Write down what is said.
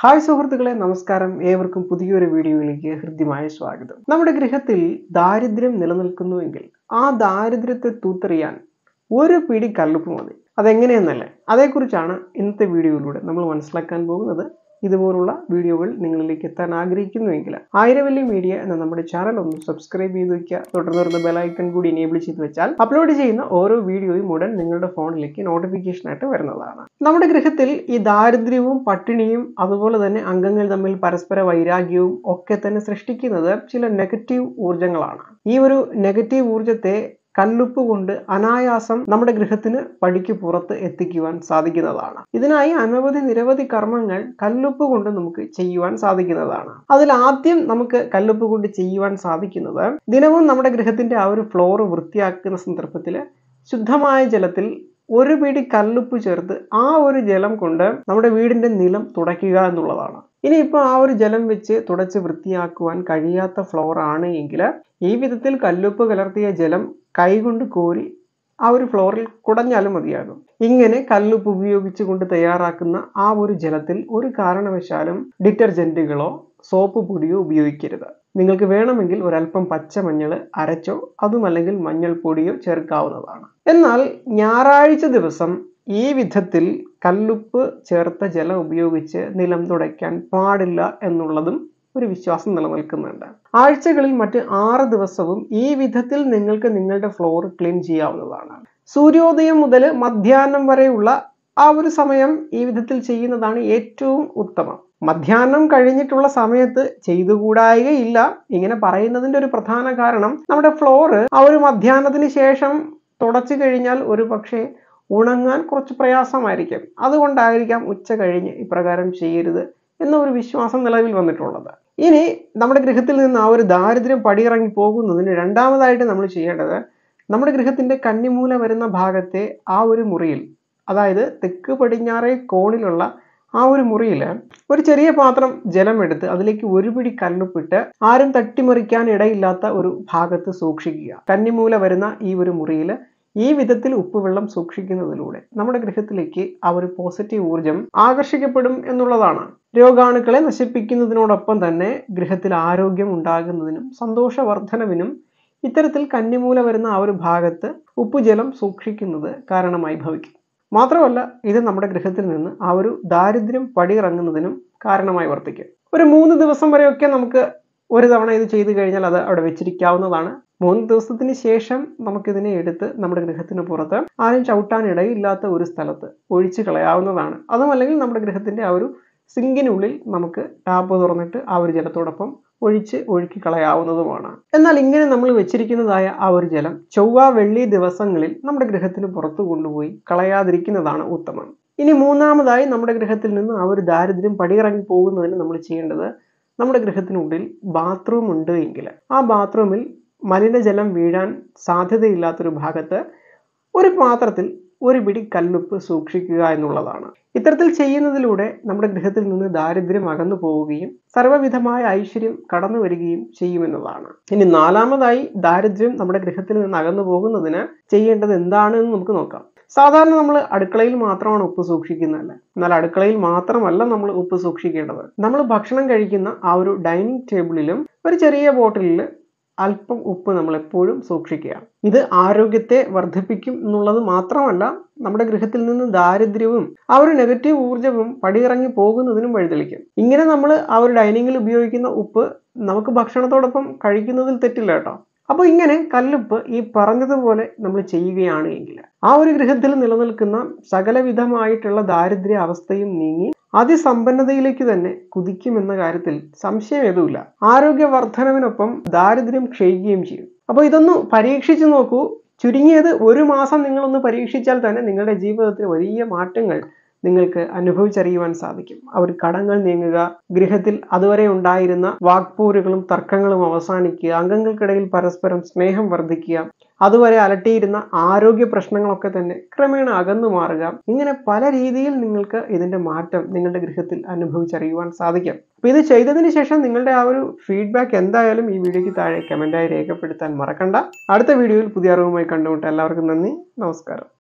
Hi സുഹൃത്തുക്കളെ, നമസ്കാരം. ഏവർക്കും പുതിയൊരു വീഡിയോയിലേക്ക് ഹൃദ്യമായ സ്വാഗതം. നമ്മുടെ ഗൃഹത്തിൽ ദാരിദ്ര്യം നിലനിൽക്കുന്നുവെങ്കിൽ ആ ദാരിദ്ര്യത്തെ തൂത്തെറിയാൻ ഒരു പിടി കല്ലുപ്പ് മതി. അതെങ്ങനെയെന്നല്ലേ, അതേക്കുറിച്ചാണ് ഇന്നത്തെ വീഡിയോയിലൂടെ നമ്മൾ മനസ്സിലാക്കാൻ പോകുന്നത്. ഇതുപോലുള്ള വീഡിയോകൾ നിങ്ങളിലേക്ക് എത്താൻ ആഗ്രഹിക്കുന്നുവെങ്കിൽ ആയിരവല്ലി മീഡിയ എന്ന നമ്മുടെ ചാനൽ ഒന്ന് സബ്സ്ക്രൈബ് ചെയ്ത് വയ്ക്കുക. തുടർന്ന് ബെലൈക്കൺ കൂടി എനേബിൾ ചെയ്ത് വെച്ചാൽ അപ്ലോഡ് ചെയ്യുന്ന ഓരോ വീഡിയോയും ഉടൻ നിങ്ങളുടെ ഫോണിലേക്ക് നോട്ടിഫിക്കേഷൻ ആയിട്ട് വരുന്നതാണ്. നമ്മുടെ ഗൃഹത്തിൽ ഈ ദാരിദ്ര്യവും പട്ടിണിയും അതുപോലെ തന്നെ അംഗങ്ങൾ തമ്മിൽ പരസ്പര വൈരാഗ്യവും ഒക്കെ തന്നെ സൃഷ്ടിക്കുന്നത് ചില നെഗറ്റീവ് ഊർജങ്ങളാണ്. ഈ ഒരു നെഗറ്റീവ് ഊർജത്തെ കല്ലുപ്പ് കൊണ്ട് അനായാസം നമ്മുടെ ഗൃഹത്തിന് പടിക്ക് പുറത്ത് എത്തിക്കുവാൻ സാധിക്കുന്നതാണ്. ഇതിനായി നിരവധി കർമ്മങ്ങൾ കല്ലുപ്പ് കൊണ്ട് നമുക്ക് ചെയ്യുവാൻ സാധിക്കുന്നതാണ്. അതിൽ ആദ്യം നമുക്ക് കല്ലുപ്പ് കൊണ്ട് ചെയ്യുവാൻ സാധിക്കുന്നത്, ദിനവും നമ്മുടെ ഗൃഹത്തിന്റെ ആ ഒരു ഫ്ലോർ വൃത്തിയാക്കുന്ന സന്ദർഭത്തിൽ ശുദ്ധമായ ജലത്തിൽ ഒരു പിടി കല്ലുപ്പ് ചേർത്ത് ആ ഒരു ജലം കൊണ്ട് നമ്മുടെ വീടിന്റെ നിലം തുടയ്ക്കുക എന്നുള്ളതാണ്. ഇനിയിപ്പോൾ ആ ഒരു ജലം വെച്ച് തുടച്ച് വൃത്തിയാക്കുവാൻ കഴിയാത്ത ഫ്ലോർ ആണ് എങ്കിൽ ഈ വിധത്തിൽ കല്ലുപ്പ് കലർത്തിയ ജലം കൈകൊണ്ട് കോരി ആ ഒരു ഫ്ലോറിൽ കുടഞ്ഞാലും മതിയാകും. ഇങ്ങനെ കല്ലുപ്പ് ഉപയോഗിച്ചുകൊണ്ട് തയ്യാറാക്കുന്ന ആ ഒരു ജലത്തിൽ ഒരു കാരണവശാലും ഡിറ്റർജന്റുകളോ സോപ്പ് പൊടിയോ ഉപയോഗിക്കരുത്. നിങ്ങൾക്ക് വേണമെങ്കിൽ ഒരല്പം പച്ചമഞ്ഞൾ അരച്ചോ അതുമല്ലെങ്കിൽ മഞ്ഞൾപ്പൊടിയോ ചേർക്കാവുന്നതാണ്. എന്നാൽ ഞായറാഴ്ച ദിവസം ഈ വിധത്തിൽ കല്ലുപ്പ് ചേർത്ത ജലം ഉപയോഗിച്ച് നിലം തുടയ്ക്കാൻ പാടില്ല എന്നുള്ളതും ഒരു വിശ്വാസം നിലനിൽക്കുന്നുണ്ട്. ആഴ്ചകളിൽ മറ്റ് 6 ദിവസവും ഈ വിധത്തിൽ നിങ്ങൾക്ക് നിങ്ങളുടെ ഫ്ലോർ ക്ലീൻ ചെയ്യാവുന്നതാണ്. സൂര്യോദയം മുതൽ മധ്യാഹ്നം വരെയുള്ള ആ ഒരു സമയം ഈ വിധത്തിൽ ചെയ്യുന്നതാണ് ഏറ്റവും ഉത്തമം. മധ്യാഹ്നം കഴിഞ്ഞിട്ടുള്ള സമയത്ത് ചെയ്തുകൂടായികയില്ല. ഇങ്ങനെ പറയുന്നതിന്റെ ഒരു പ്രധാന കാരണം, നമ്മുടെ ഫ്ലോർ ആ ഒരു മധ്യാഹ്നത്തിന് ശേഷം തുടച്ചു കഴിഞ്ഞാൽ ഒരു പക്ഷേ ഉണങ്ങാൻ കുറച്ച് പ്രയാസമായിരിക്കും. അതുകൊണ്ടായിരിക്കാം ഉച്ച കഴിഞ്ഞ് ഇപ്രകാരം ചെയ്യരുത് എന്ന ഒരു വിശ്വാസം നിലവിൽ വന്നിട്ടുള്ളത്. ഇനി നമ്മുടെ ഗൃഹത്തിൽ നിന്ന് ആ ഒരു ദാരിദ്ര്യം പടിയിറങ്ങി പോകുന്നതിന് രണ്ടാമതായിട്ട് നമ്മൾ ചെയ്യേണ്ടത്, നമ്മുടെ ഗൃഹത്തിന്റെ കന്നിമൂല വരുന്ന ഭാഗത്തെ ആ ഒരു മുറിയിൽ, അതായത് തെക്ക് പടിഞ്ഞാറേ കോണിലുള്ള ആ ഒരു മുറിയിൽ ഒരു ചെറിയ പാത്രം ജലം എടുത്ത് അതിലേക്ക് ഒരു പിടി കല്ലുപ്പിട്ട് ആരും തട്ടിമറിക്കാൻ ഇടയില്ലാത്ത ഒരു ഭാഗത്ത് സൂക്ഷിക്കുക. കന്നിമൂല വരുന്ന ഈ ഒരു മുറിയിൽ ഈ വിധത്തിൽ ഉപ്പുവെള്ളം സൂക്ഷിക്കുന്നതിലൂടെ നമ്മുടെ ഗൃഹത്തിലേക്ക് ആ ഒരു പോസിറ്റീവ് ഊർജം ആകർഷിക്കപ്പെടും എന്നുള്ളതാണ്. രോഗാണുക്കളെ നശിപ്പിക്കുന്നതിനോടൊപ്പം തന്നെ ഗൃഹത്തിൽ ആരോഗ്യം ഉണ്ടാകുന്നതിനും സന്തോഷവർദ്ധനവിനും ഇത്തരത്തിൽ കന്നിമൂല വരുന്ന ആ ഒരു ഭാഗത്ത് ഉപ്പുജലം സൂക്ഷിക്കുന്നത് കാരണമായി ഭവിക്കും. മാത്രമല്ല, ഇത് നമ്മുടെ ഗൃഹത്തിൽ നിന്ന് ആ ഒരു ദാരിദ്ര്യം പടിയിറങ്ങുന്നതിനും കാരണമായി വർത്തിക്കും. ഒരു 3 ദിവസം വരെയൊക്കെ നമുക്ക് ഒരു തവണ ഇത് ചെയ്തു കഴിഞ്ഞാൽ അത് അവിടെ വെച്ചിരിക്കാവുന്നതാണ്. 3 ദിവസത്തിന് ശേഷം നമുക്കിതിനെ എടുത്ത് നമ്മുടെ ഗൃഹത്തിന് പുറത്ത് ആരും ചവിട്ടാനിടയില്ലാത്ത ഒരു സ്ഥലത്ത് ഒഴിച്ചു കളയാവുന്നതാണ്. അതുമല്ലെങ്കിൽ നമ്മുടെ ഗൃഹത്തിന്റെ ആ ഒരു സിങ്കിനുള്ളിൽ നമുക്ക് ടാപ്പ് തുറന്നിട്ട് ആ ഒരു ജലത്തോടൊപ്പം ഒഴുക്കി കളയാവുന്നതുമാണ്. എന്നാൽ ഇങ്ങനെ നമ്മൾ വെച്ചിരിക്കുന്നതായ ആ ഒരു ജലം ചൊവ്വ വെള്ളി ദിവസങ്ങളിൽ നമ്മുടെ ഗൃഹത്തിന് പുറത്തു കൊണ്ടുപോയി കളയാതിരിക്കുന്നതാണ് ഉത്തമം. ഇനി മൂന്നാമതായി നമ്മുടെ ഗൃഹത്തിൽ നിന്ന് ആ ഒരു ദാരിദ്ര്യം പടിയിറങ്ങി പോകുന്നതിന് നമ്മൾ ചെയ്യേണ്ടത്, നമ്മുടെ ഗൃഹത്തിനുള്ളിൽ ബാത്റൂം ഉണ്ട് എങ്കിൽ ആ ബാത്റൂമിൽ മലിനജലം വീഴാൻ സാധ്യതയില്ലാത്തൊരു ഭാഗത്ത് ഒരു പാത്രത്തിൽ ഒരു പിടി കല്ലുപ്പ് സൂക്ഷിക്കുക എന്നുള്ളതാണ്. ഇത്തരത്തിൽ ചെയ്യുന്നതിലൂടെ നമ്മുടെ ഗൃഹത്തിൽ നിന്ന് ദാരിദ്ര്യം അകന്നു പോവുകയും സർവ്വവിധമായ ഐശ്വര്യം കടന്നു വരികയും ചെയ്യുമെന്നതാണ്. ഇനി നാലാമതായി ദാരിദ്ര്യം നമ്മുടെ ഗൃഹത്തിൽ നിന്ന് അകന്നു പോകുന്നതിന് ചെയ്യേണ്ടത് എന്താണെന്ന് നമുക്ക് നോക്കാം. സാധാരണ നമ്മൾ അടുക്കളയിൽ മാത്രമാണ് ഉപ്പ് സൂക്ഷിക്കുന്നതല്ലേ. എന്നാൽ അടുക്കളയിൽ മാത്രമല്ല നമ്മൾ ഉപ്പ് സൂക്ഷിക്കേണ്ടത്. നമ്മൾ ഭക്ഷണം കഴിക്കുന്ന ആ ഒരു ഡൈനിങ് ടേബിളിലും ഒരു ചെറിയ ബോട്ടിലിൽ അല്പം ഉപ്പ് നമ്മൾ എപ്പോഴും സൂക്ഷിക്കുക. ഇത് ആരോഗ്യത്തെ വർദ്ധിപ്പിക്കും എന്നുള്ളത് മാത്രമല്ല, നമ്മുടെ ഗൃഹത്തിൽ നിന്ന് ദാരിദ്ര്യവും ആ ഒരു നെഗറ്റീവ് ഊർജവും പടിയിറങ്ങി പോകുന്നതിനും വഴിതെളിക്കും. ഇങ്ങനെ നമ്മൾ ആ ഒരു ഡൈനിങ്ങിൽ ഉപയോഗിക്കുന്ന ഉപ്പ് നമുക്ക് ഭക്ഷണത്തോടൊപ്പം കഴിക്കുന്നതിൽ തെറ്റില്ല കേട്ടോ. അപ്പോൾ ഇങ്ങനെ കല്ലുപ്പ് ഈ പറഞ്ഞതുപോലെ നമ്മൾ ചെയ്യുകയാണ് എങ്കിൽ ആ ഒരു ഗൃഹത്തിൽ നിലനിൽക്കുന്ന സകലവിധമായിട്ടുള്ള ദാരിദ്ര്യ അവസ്ഥയും നീങ്ങി അതിസമ്പന്നതയിലേക്ക് തന്നെ കുതിക്കുമെന്ന കാര്യത്തിൽ സംശയം ഏതുമില്ല. ആരോഗ്യവർദ്ധനവിനൊപ്പം ദാരിദ്ര്യം ക്ഷയിക്കുകയും ചെയ്യും. അപ്പോൾ ഇതൊന്ന് പരീക്ഷിച്ചു നോക്കൂ. ചുരുങ്ങിയത് 1 മാസം നിങ്ങളൊന്ന് പരീക്ഷിച്ചാൽ തന്നെ നിങ്ങളുടെ ജീവിതത്തിൽ വലിയ മാറ്റങ്ങൾ നിങ്ങൾക്ക് അനുഭവിച്ചറിയുവാൻ സാധിക്കും. ആ ഒരു കടങ്ങൾ നീങ്ങുക, ഗൃഹത്തിൽ അതുവരെ ഉണ്ടായിരുന്ന വാക്പോരുകളും തർക്കങ്ങളും അവസാനിക്കുക, അംഗങ്ങൾക്കിടയിൽ പരസ്പരം സ്നേഹം വർദ്ധിക്കുക, അതുവരെ അലട്ടിയിരുന്ന ആരോഗ്യ പ്രശ്നങ്ങളൊക്കെ തന്നെ ക്രമേണ അകന്നു മാറുക. ഇങ്ങനെ പല രീതിയിൽ നിങ്ങൾക്ക് ഇതിന്റെ മാറ്റം നിങ്ങളുടെ ഗൃഹത്തിൽ അനുഭവിച്ചറിയുവാൻ സാധിക്കും. അപ്പോൾ ഇത് ചെയ്തതിന് ശേഷം നിങ്ങളുടെ ആ ഒരു ഫീഡ്ബാക്ക് എന്തായാലും ഈ വീഡിയോയ്ക്ക് താഴെ കമന്റായി രേഖപ്പെടുത്താൻ മറക്കണ്ട. അടുത്ത വീഡിയോയിൽ പുതിയ അറിവുമായി കണ്ടുമുട്ടാം. എല്ലാവർക്കും നന്ദി, നമസ്കാരം.